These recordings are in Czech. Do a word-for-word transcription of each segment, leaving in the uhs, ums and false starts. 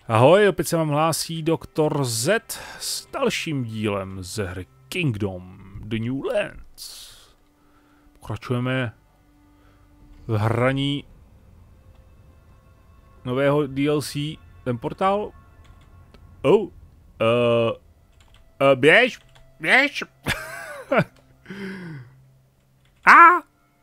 Ahoj, opět se vám hlásí doktor Z s dalším dílem ze hry Kingdom The New Lands. Pokračujeme v hraní nového D L C, ten portál. Oh, uh, uh, běž, běž. A!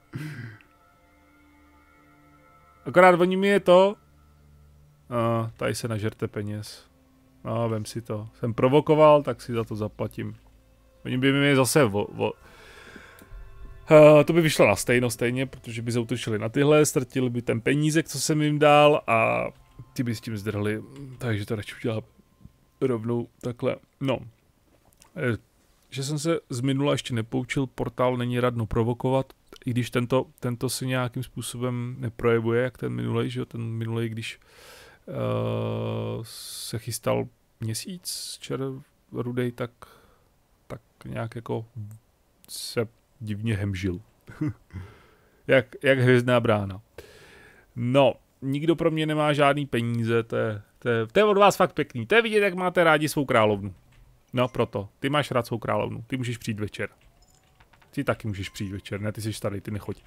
Akorát oni mi je to. Uh, tady se nažerte peněz. No, vem si to. Jsem provokoval, tak si za to zaplatím. Oni by mi zase vo, vo. Uh, to by vyšlo na stejno stejně, protože by zautočili na tyhle, ztratili by ten penízek, co jsem jim dal, a ty by s tím zdrhli. Takže to radši udělám rovnou takhle. No. E, že jsem se z minula ještě nepoučil, portál není radno provokovat, i když tento, tento se nějakým způsobem neprojevuje, jak ten minulej, že jo, ten minulej, když Uh, se chystal měsíc červrudej, tak, tak nějak jako se divně hemžil. jak, jak hvězdná brána. No, nikdo pro mě nemá žádný peníze, to je, to, je, to je od vás fakt pěkný. To je vidět, jak máte rádi svou královnu. No proto, ty máš rád svou královnu, ty můžeš přijít večer. Ty taky můžeš přijít večer, ne, ty jsi starý, ty nechoď.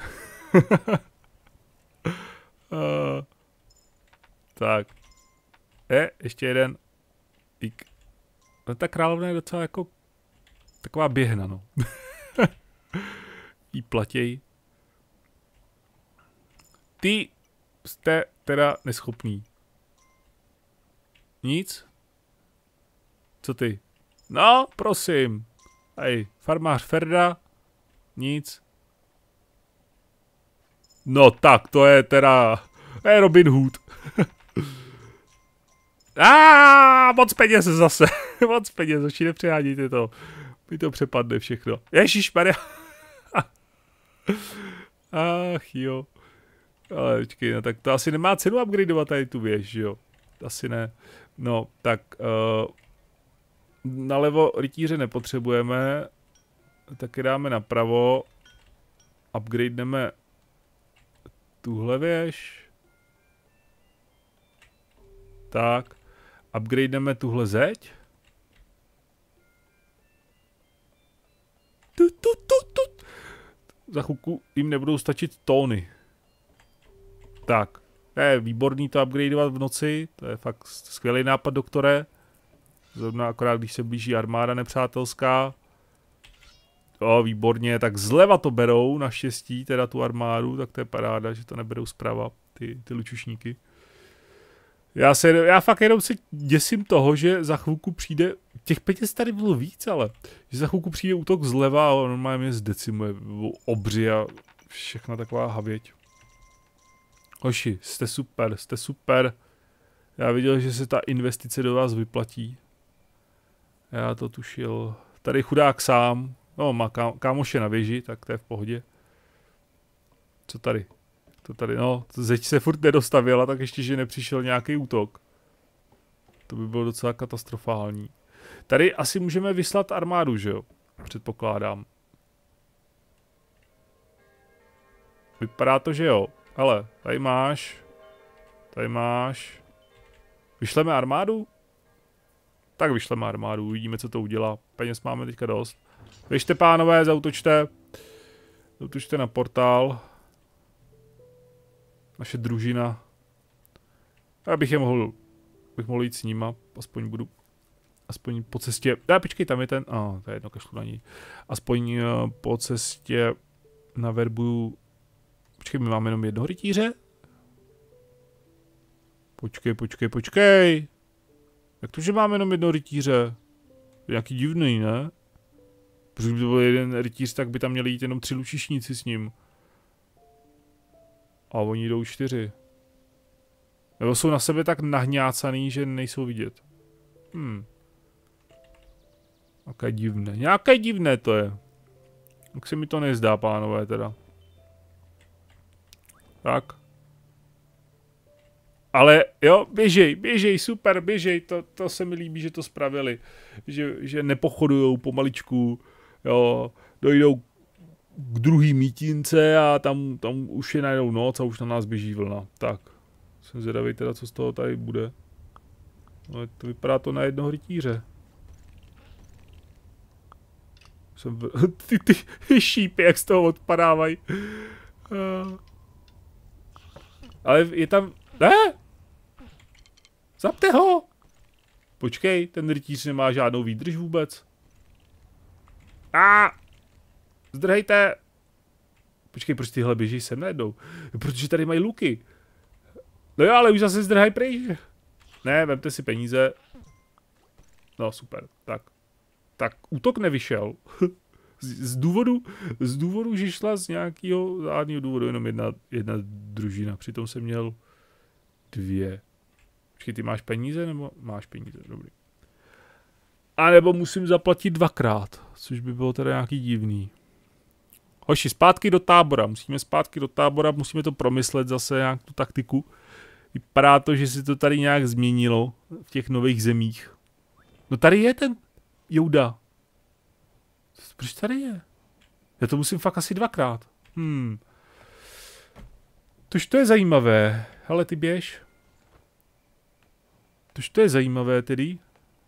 uh, Tak. Je, ještě jeden. Dík. No ta královna je docela jako taková běhna, no. Jí platěj. Ty jste teda neschopný. Nic? Co ty? No, prosím. Hej, farmář Ferda. Nic. No tak, to je teda... To je Robin Hood. Aaaa, moc peněz zase. Moc peněz, oči nepřeháníte to. Mi to přepadne všechno. Ježišmarja. Ach jo. Ale počkej, no tak to asi nemá cenu upgradeovat tady tu věž, jo. Asi ne. No, tak uh, nalevo rytíře nepotřebujeme. Taky dáme napravo. Upgradeneme tuhle věž. Tak. Upgradeneme tuhle zeď. Tu, tu, tu, tu. Za chvilku jim nebudou stačit tóny. Tak. To je výborný to upgradeovat v noci. To je fakt skvělý nápad, doktore. Zrovna akorát, když se blíží armáda nepřátelská. Jo, výborně. Tak zleva to berou, naštěstí, teda tu armádu. Tak to je paráda, že to neberou zprava, ty, ty lučušníky. Já, se, já fakt jenom se děsím toho, že za chvilku přijde, těch peněz tady bylo víc, ale že za chvilku přijde útok zleva a on normálně mě zdecimuje, obři a všechna taková havěť. Hoši, jste super, jste super. Já viděl, že se ta investice do vás vyplatí. Já to tušil. Tady chudák sám, no má kámoše na věži, tak to je v pohodě. Co tady? To tady, no, zeď se furt nedostavila, tak ještě, že nepřišel nějaký útok. To by bylo docela katastrofální. Tady asi můžeme vyslat armádu, že jo? Předpokládám. Vypadá to, že jo. Hele, tady máš. Tady máš. Vyšleme armádu? Tak vyšleme armádu, uvidíme, co to udělá. Peněz máme teďka dost. Běžte, pánové, zautočte. Zautočte na portál. Naše družina. Já bych je mohl, bych mohl jít s nima, aspoň budu, aspoň po cestě, ne, počkej, tam je ten, a oh, to je jedno, kašlu na ní. Aspoň uh, po cestě naverbuju, počkej, my máme jenom jednoho rytíře? Počkej, počkej, počkej. Jak to, že máme jenom jednoho rytíře? Nějaký divný, ne? Protože by to byl jeden rytíř, tak by tam měli jít jenom tři lučišníci s ním. A oni jdou čtyři. Nebo jsou na sebe tak nahňácaný, že nejsou vidět. Hmm. Nějaké divné. Nějaké divné to je. Tak se mi to nezdá, pánové, teda. Tak. Ale jo, běžej, běžej, super, běžej. To, to se mi líbí, že to spravili. Že, že nepochodujou pomaličku. Jo, dojdou k druhý mítince a tam, tam už je najdou noc a už na nás běží vlna. Tak, jsem zvědavý teda, co z toho tady bude. No, to vypadá to na jednoho rytíře. Jsem... ty, ty šípy, jak z toho odpadávají. Ale je tam... Ne! Zapte ho! Počkej, ten rytíř nemá žádnou výdrž vůbec. A! Zdrhejte! Počkej, proč tyhle běží sem najednou? Protože tady mají luky. No jo, ale už zase zdrhaj pryč. Ne, vemte si peníze. No super, tak. Tak, útok nevyšel. z, z důvodu, z důvodu, že šla z nějakého žádného důvodu jenom jedna, jedna družina. Přitom jsem měl dvě. Počkej, ty máš peníze, nebo máš peníze, dobrý. A nebo musím zaplatit dvakrát, což by bylo teda nějaký divný. Hoši, zpátky do tábora, musíme zpátky do tábora, musíme to promyslet zase nějak tu taktiku. Vypadá to, že se to tady nějak změnilo v těch nových zemích. No tady je ten Jouda. Proč tady je? Já to musím fakt asi dvakrát. Hmm. Tož to je zajímavé. Hele, ty běž. Tož to je zajímavé tedy.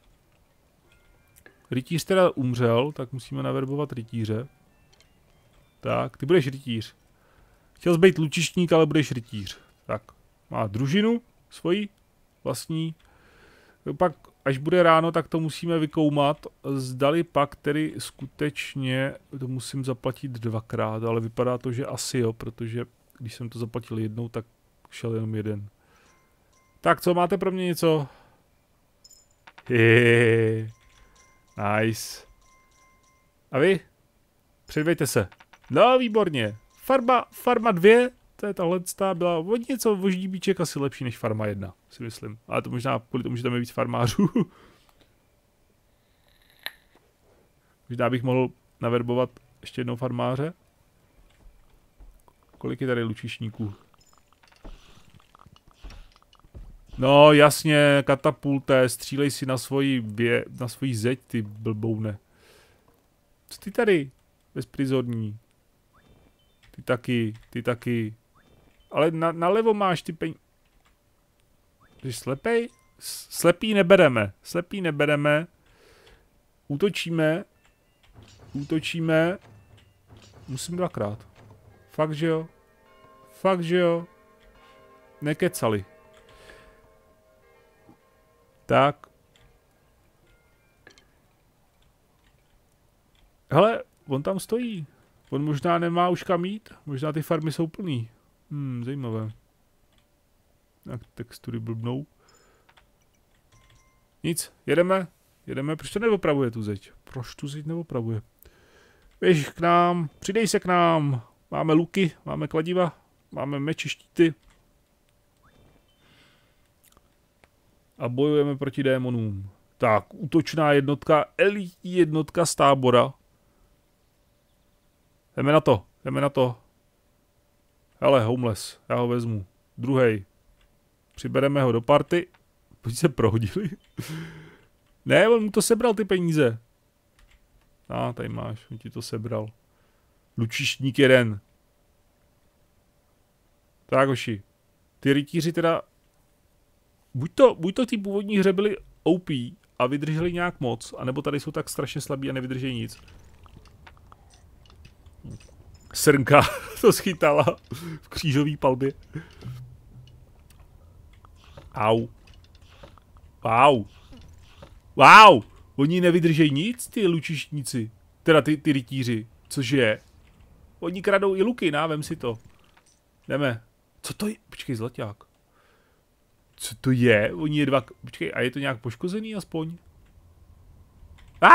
Rytíř teda umřel, tak musíme naverbovat rytíře. Tak, ty budeš rytíř. Chtěl jsi být lučištník, ale budeš rytíř. Tak, má družinu svoji vlastní. Pak, až bude ráno, tak to musíme vykoumat. Zdali pak tedy skutečně to musím zaplatit dvakrát, ale vypadá to, že asi jo, protože když jsem to zaplatil jednou, tak šel jenom jeden. Tak, co máte pro mě něco? Hehehe. Nice. A vy? Předvejte se. No, výborně. Farma, farma dvě, to je tahle, byla o něco voždíbíček asi lepší než farma jedna, si myslím. Ale to možná kvůli tomu, že tam je víc farmářů. Možná bych mohl naverbovat ještě jednou farmáře. Kolik je tady lučišníků? No jasně, katapulte, střílej si na svoji, bě, na svoji zeď, ty blboune. Co ty tady? Bezprizorní. Ty taky, ty taky. Ale na, nalevo máš ty peníze. Jsi slepej? Slepý nebereme, slepý nebereme. Útočíme. Útočíme. Musím dvakrát. Fakt, že jo? Fakt, že jo? Nekecali. Tak. Hele, on tam stojí. On možná nemá už kam jít. Možná ty farmy jsou plný. Hmm, zajímavé. Jak textury blbnou. Nic, jedeme. Jedeme, proč to neopravuje tu zeď? Proč tu zeď neopravuje? Běž k nám, přidej se k nám. Máme luky, máme kladiva, máme meči, štíty. A bojujeme proti démonům. Tak, útočná jednotka, elitní jednotka z tábora. Jdeme na to, jdeme na to. Hele, homeless, já ho vezmu. Druhej. Přibereme ho do party. Pojď se prohodili. Ne, on mu to sebral ty peníze. A, ah, tady máš, on ti to sebral. Lučištník jeden. Tak, hoši. Ty rytíři teda... Buď to, buď to ty původní hře byly O P a vydrželi nějak moc, anebo tady jsou tak strašně slabí a nevydrží nic. Srnka to schytala v křížové palbě. Au. Wow. Wow. Oni nevydržejí nic, ty lučištníci. Teda ty, ty rytíři. Cože? Oni kradou i luky, ná, vem si to. Jdeme. Co to je? Počkej, zlaťák. Co to je? Oni je dva... Počkej, a je to nějak poškozený aspoň? A!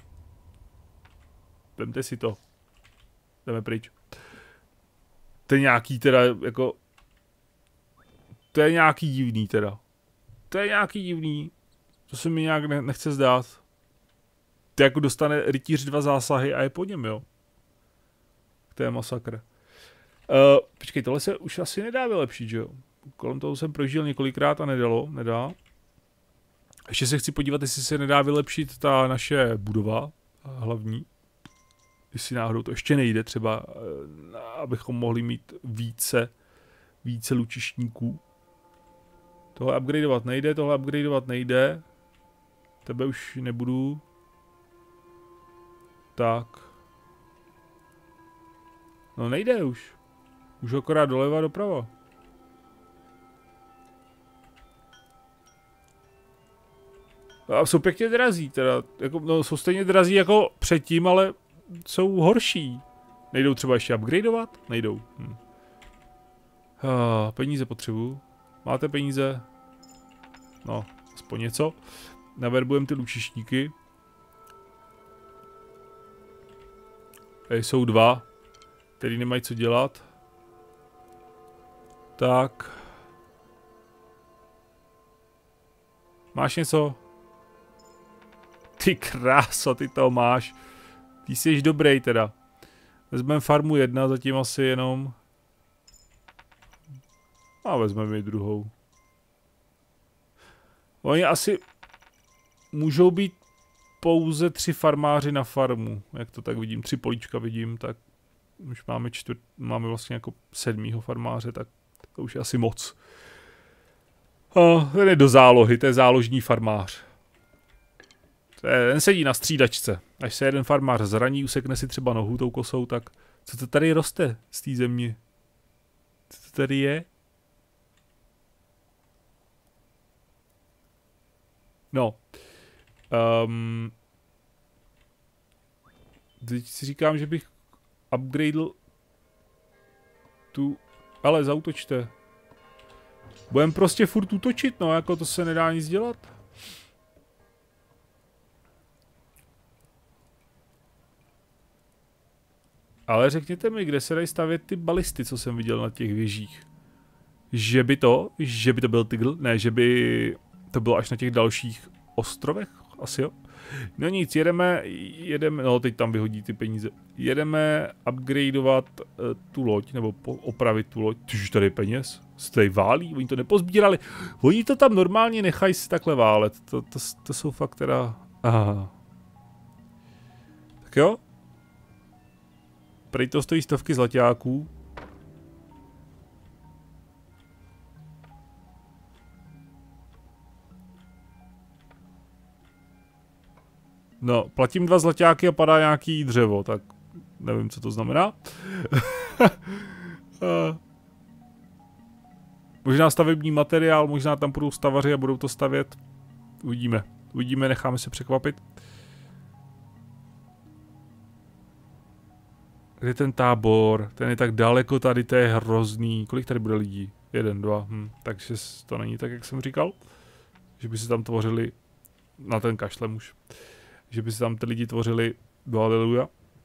Vemte si to. Jdeme pryč. To je nějaký teda, jako... To je nějaký divný teda. To je nějaký divný. To se mi nějak ne nechce zdát. To jako dostane rytíř dva zásahy a je po něm, jo. To je masakr. Uh, počkej, tohle se už asi nedá vylepšit, že jo. Kolem toho jsem prožil několikrát a nedalo, nedá. Ještě se chci podívat, jestli se nedá vylepšit ta naše budova hlavní. Jestli náhodou to ještě nejde, třeba, abychom mohli mít více, více lučištníků. Tohle upgradeovat nejde, tohle upgradeovat nejde. Tebe už nebudu. Tak. No nejde už. Už akorát doleva doprava. A jsou pěkně drazí teda. Jako, no, jsou stejně drazí jako předtím, ale jsou horší. Nejdou třeba ještě upgradeovat? Nejdou. Hm. Ah, peníze potřebuju. Máte peníze? No, aspoň něco. Naverbujeme ty lučišníky. Tady jsou dva, který nemají co dělat. Tak. Máš něco? Ty kráso, ty to máš. Ty jsi dobrý teda. Vezmeme farmu jedna, zatím asi jenom. A vezmeme ji druhou. Oni asi můžou být pouze tři farmáři na farmu. Jak to tak vidím, tři políčka vidím, tak už máme čtvrt, máme vlastně jako sedmýho farmáře, tak to už je asi moc. A ten je do zálohy, to je záložní farmář. Ten sedí na střídačce. Až se jeden farmář zraní, usekne si třeba nohu tou kosou, tak co to tady roste z té země? Co to tady je? No. Um, teď si říkám, že bych upgradel tu... Ale zautočte. Budem prostě furt útočit, no, jako to se nedá nic dělat. Ale řekněte mi, kde se dají stavět ty balisty, co jsem viděl na těch věžích. Že by to, že by to byl Tygl, ne, že by to bylo až na těch dalších ostrovech, asi jo. No nic, jedeme, jedeme, no teď tam vyhodí ty peníze. Jedeme upgradeovat uh, tu loď, nebo po, opravit tu loď. Tyž tady je peněz, se tady válí, oni to nepozbírali. Oni to tam normálně nechají si takhle válet, to, to, to jsou fakt teda, aha. Tak jo. Prej to stojí stovky zlaťáků. No, platím dva zlaťáky a padá nějaký dřevo, tak nevím, co to znamená. Možná stavební materiál, možná tam budou stavaři a budou to stavět. Uvidíme. Uvidíme, necháme se překvapit. Kde je ten tábor? Ten je tak daleko tady, to je hrozný. Kolik tady bude lidí? Jeden, dva. Hm. Takže to není tak, jak jsem říkal. Že by se tam tvořili... Na ten kašlem už. Že by se tam ty lidi tvořili do haleluja.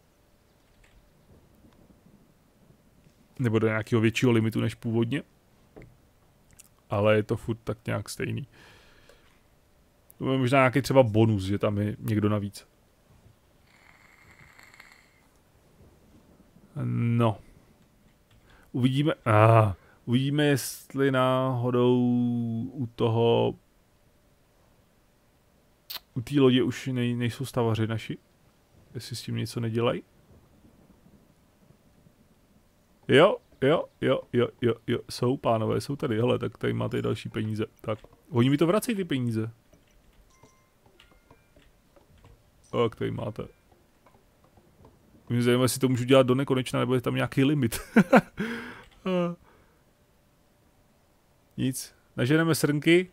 Nebo do nějakého většího limitu než původně. Ale je to furt tak nějak stejný. To je možná nějaký třeba bonus, že tam je někdo navíc. No. Uvidíme, ah, uvidíme, jestli náhodou u toho, u té lodě už nej, nejsou stavaři naši. Jestli s tím něco nedělají. Jo, jo, jo, jo, jo, jo, jsou pánové, jsou tady, hele, tak tady máte další peníze. Tak, oni mi to vracejí ty peníze. Tak, tady máte. Mě zajímá, jestli to můžu dělat do nekonečna, nebo je tam nějaký limit. Nic. Naženeme srnky.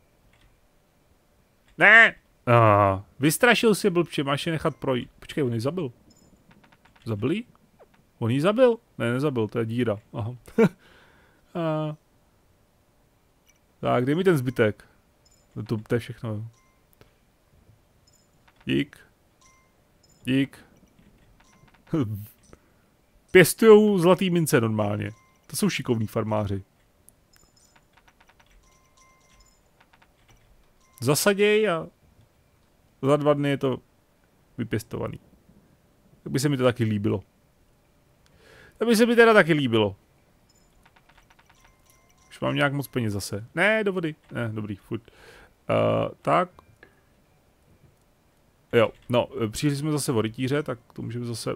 Ne! Ah, vystrašil si, blbče, máš je nechat projít. Počkej, on ji zabil. Zabil jí? On ji zabil? Ne, nezabil, to je díra. Aha. ah. Tak, dej mi ten zbytek. No to, to je všechno. Dík. Dík. Pěstujou zlatý mince normálně. To jsou šikovní farmáři. Zasaděj a za dva dny je to vypěstovaný. Tak by se mi to taky líbilo. Tak by se mi teda taky líbilo. Už mám nějak moc peněz zase. Ne, do vody. Ne, dobrý, furt. Uh, tak. Jo, no, přišli jsme zase o rytíře, tak to můžeme zase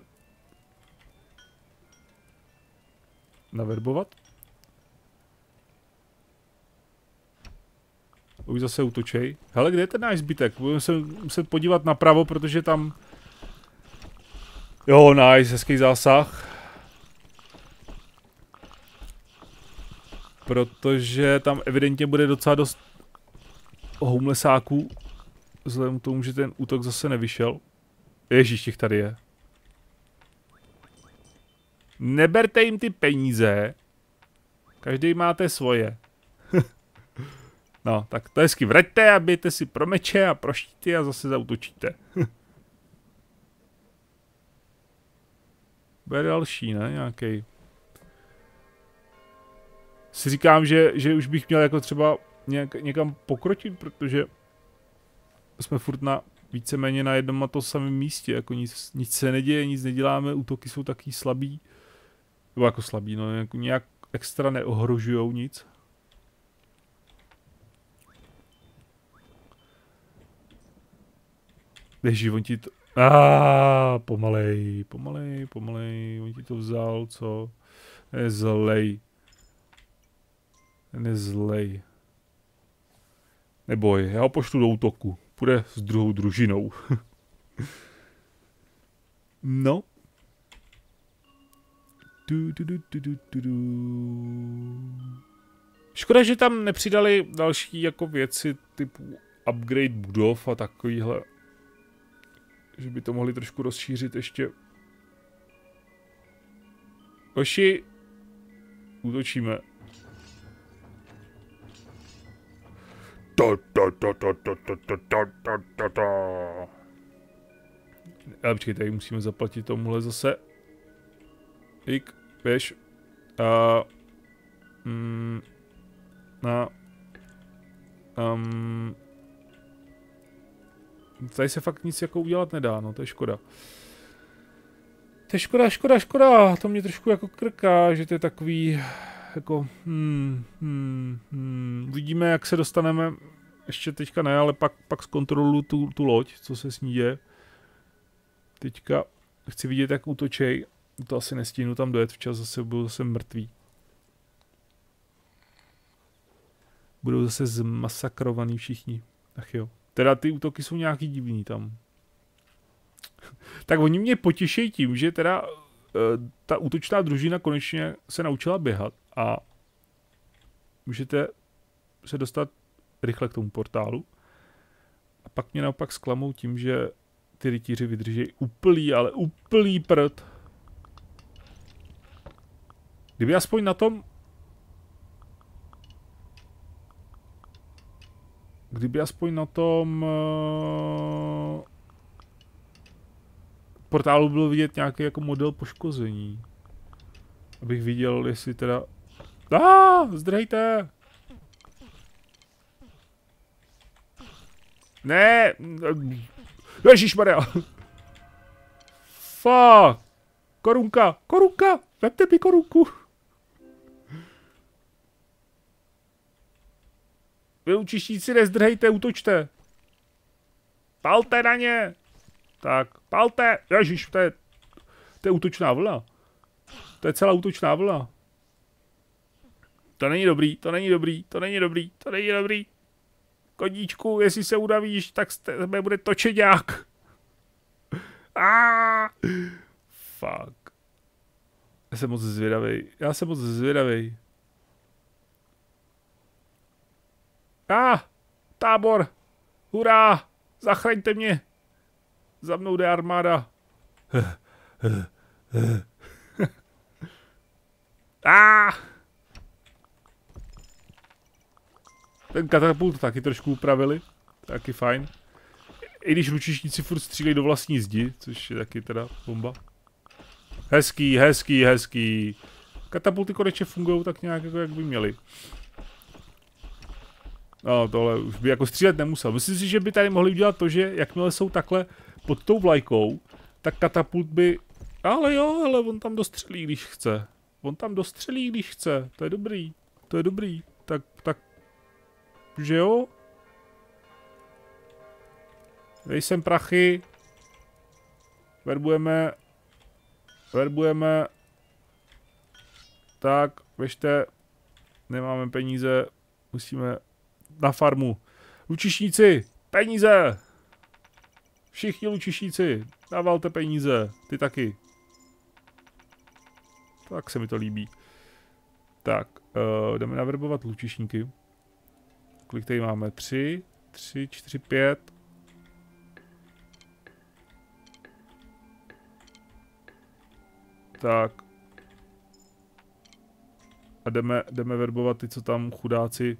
naverbovat. Už zase útočej. Hele, kde je ten náš zbytek? Budeme se muset podívat napravo, protože tam... Jo, nice, hezký zásah. Protože tam evidentně bude docela dost homelessáků. Vzhledem k tomu, že ten útok zase nevyšel. Ježíš, těch tady je. Neberte jim ty peníze. Každý máte svoje. No, tak to hezky vraťte a bijte si pro meče a pro štíty a zase zautočíte. Bude další, ne? Nějaký. Si říkám, že, že už bych měl jako třeba nějak, někam pokročit, protože jsme furt na víceméně na jednom a to samém místě, jako nic, nic se neděje, nic neděláme, útoky jsou taky slabý. Nebo jako slabý, no, jako nějak extra neohrožujou nic. Ježí, on ti to... Aaaa, pomalej, pomalej, pomalej, on ti to vzal, co? Je zlej. Ten je zlej. Neboj, já ho pošlu do útoku. Půjde s druhou družinou. No. Du, du, du, du, du, du, du. Škoda, že tam nepřidali další jako věci typu upgrade budov a takovýhle. Že by to mohli trošku rozšířit ještě. Oši. Útočíme. To, to, to, to, to, to, to, to, to, to. Ale počkej, tady musíme zaplatit tomuhle zase. Ik, běž. A... Mm, na... Um, tady se fakt nic jako udělat nedá, no, to je škoda. To je škoda, škoda, škoda, to mě trošku jako krká, že to je takový, jako, hmm, hmm, hmm. Uvidíme, jak se dostaneme, ještě teďka ne, ale pak, pak zkontroluji tu, tu loď, co se s ní děje. Teďka chci vidět, jak útočej, to asi nestíhnu tam dojet včas, zase budu zase mrtvý. Budou zase zmasakrovaný všichni, ach jo. Teda ty útoky jsou nějaký divný tam. Tak oni mě potěšejí tím, že teda uh, ta útočná družina konečně se naučila běhat a můžete se dostat rychle k tomu portálu. A pak mě naopak zklamou tím, že ty rytíři vydrží úplný, ale úplný prd. Kdyby aspoň na tom... Kdyby aspoň na tom... Uh, portálu bylo vidět nějaký jako model poškození. Abych viděl, jestli teda... Ah, zdrhejte! Ne! Ježišmarja! Fuck! Korunka! Korunka! Vemte mi korunku! Vy učištíci nezdrhejte, útočte! Palte na ně! Tak, palte! Ježiš, to je... To je útočná vlna. To je celá útočná vlna. To není dobrý, to není dobrý, to není dobrý, to není dobrý. Koníčku, jestli se udavíš, tak z tebe bude točeňák. Ah! Fuck. Já jsem moc zvědavej, já jsem moc zvědavej. Ah! Tábor! Hurá! Zachraňte mě! Za mnou jde armáda. Ah! Ten katapult taky trošku upravili. Taky fajn. I když lučišníci furt střílejí do vlastní zdi, což je taky teda bomba. Hezký, hezký, hezký. Katapulty konečně fungují tak nějak, jako jak by měly. No, tohle už by jako střílet nemusel. Myslím si, že by tady mohli udělat to, že jakmile jsou takhle pod tou vlajkou, tak katapult by... Ale jo, ale on tam dostřelí, když chce. On tam dostřelí, když chce. To je dobrý. To je dobrý. Tak, tak... Že jo? Dej sem prachy. Verbujeme. Verbujeme. Tak, běžte. Nemáme peníze. Musíme na farmu. Lučišníci, peníze! Všichni lučišníci, dávalte peníze, ty taky. Tak se mi to líbí. Tak, uh, jdeme naverbovat lučišníky. Kolik tady máme? Tři, tři, čtyři, pět. Tak. A jdeme, jdeme verbovat ty, co tam chudáci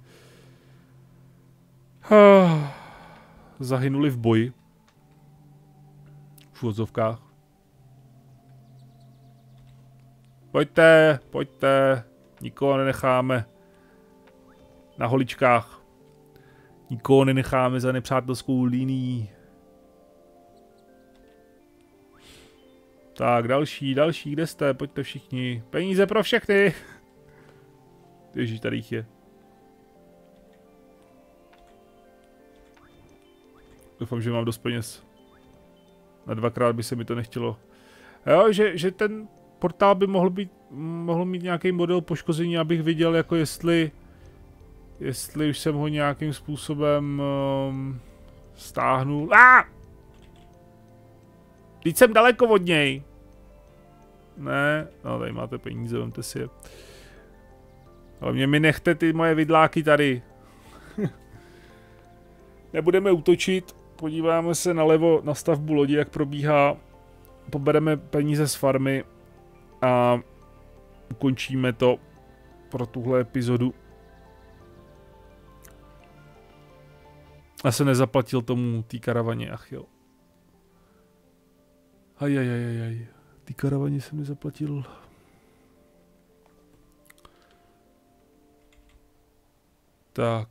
uh, zahynuli v boji. V úvodzovkách. Pojďte, pojďte. Nikoho nenecháme na holičkách. Nikoho nenecháme za nepřátelskou linií. Tak, další, další, kde jste? Pojďte všichni. Peníze pro všechny. Ježíš, tady jich je. Doufám, že mám dost peněz. Na dvakrát by se mi to nechtělo. Jo, že, že ten portál by mohl být, mohl mít nějaký model poškození, abych viděl, jako jestli, jestli už jsem ho nějakým způsobem um, stáhnul. Ah! Teď jsem daleko od něj. Ne, no tady máte peníze, vemte si je. Ale mě mi nechte ty moje vidláky tady. Nebudeme útočit, podíváme se nalevo na stavbu lodi, jak probíhá. Pobereme peníze z farmy a ukončíme to pro tuhle epizodu. Já se nezaplatil tomu té karavaně, ach jo. Ajajajajaj, té karavaně jsem nezaplatil. Tak.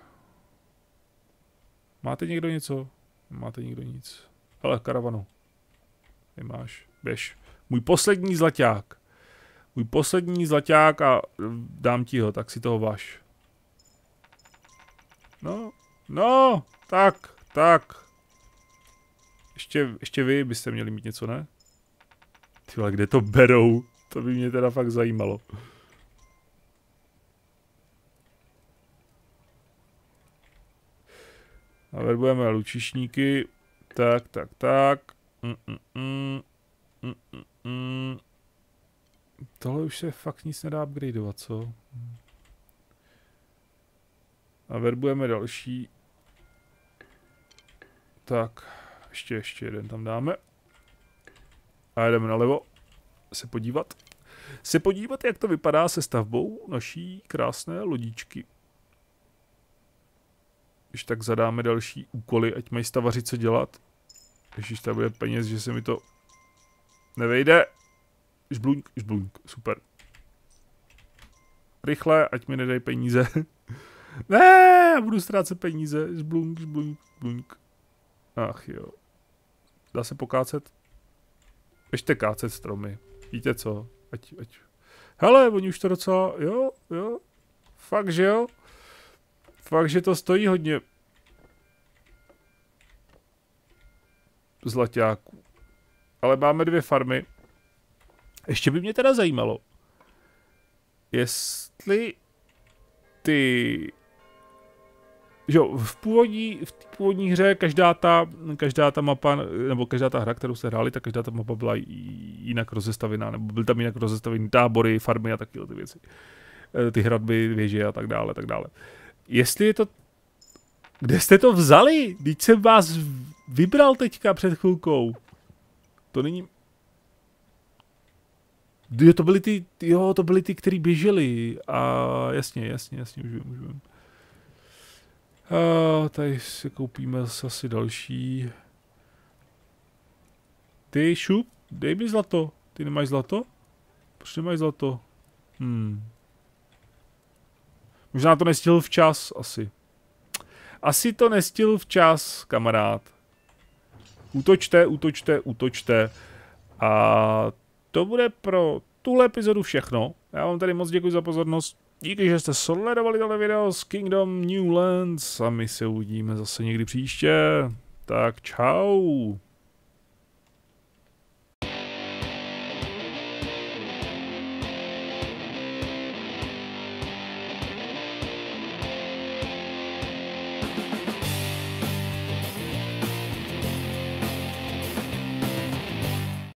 Máte někdo něco? Máte někdo nic. Hele, karavanu. Nemáš. Běž. Můj poslední zlaťák. Můj poslední zlaťák a dám ti ho, tak si toho váž. No, no, tak, tak. Ještě, ještě vy byste měli mít něco, ne? Ty vole, kde to berou? To by mě teda fakt zajímalo. Naverbujeme lučišníky. Tak, tak, tak. Mm, mm, mm. Mm, mm, mm. Tohle už se fakt nic nedá upgradeovat, co? A verbujeme další. Tak, ještě, ještě jeden tam dáme. A jdeme nalevo. Se podívat. Se podívat, jak to vypadá se stavbou naší krásné lodičky. Když tak zadáme další úkoly, ať mají stavaři co dělat. Ježiš, tady bude peněz, že se mi to nevejde. Žblunk, žblunk, super. Rychle, ať mi nedají peníze. Ne, já budu ztrácet peníze. Žblunk, žblunk, žblunk. Ach jo. Dá se pokácet? Běžte kácet stromy. Víte co? Ať, ať. Hele, oni už to docela, jo, jo. Fakt, že jo? Fakt, že to stojí hodně zlaťáků. Ale máme dvě farmy. Ještě by mě teda zajímalo, jestli ty, že jo, v původní, v té původní hře každá ta, každá ta mapa, nebo každá ta hra, kterou se hráli, tak každá ta mapa byla jinak rozestavená, nebo byly tam jinak rozestavený tábory, farmy a takové ty věci. Ty hradby, věže a tak dále, tak dále. Jestli je to, kde jste to vzali? Vždyť jsem vás vybral teďka před chvilkou. To není... Jo, to byly ty, jo, to byly ty, který běželi. A jasně, jasně, jasně, už vím, už vím. A tady si koupíme asi další. Ty, šup, dej mi zlato. Ty nemáš zlato? Proč nemáš zlato? Hmm. Možná to nestihl včas, asi. Asi to nestihl včas, kamarád. Útočte, útočte, útočte. A to bude pro tuhle epizodu všechno. Já vám tady moc děkuji za pozornost. Díky, že jste sledovali tohle video z Kingdom New Lands a my se uvidíme zase někdy příště. Tak čau.